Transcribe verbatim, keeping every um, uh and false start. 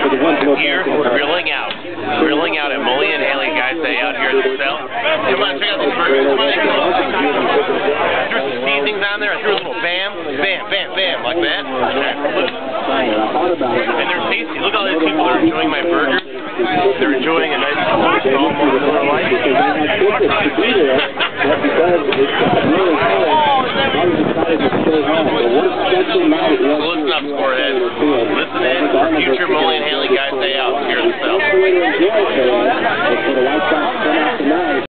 Here, grilling out. Grilling out at Mully and Hanley, guys, day out here at the cell. Come on, check out these burgers. Come on, come on. I threw some seasonings on there. I threw a little bam, bam, bam, bam, like that. And they're tasty. Look at all these people that are enjoying my burgers. They're enjoying a nice small moment of their life. So listen up, Scorehead. Listen in for future Mully and Hanley guys day out here at the cell.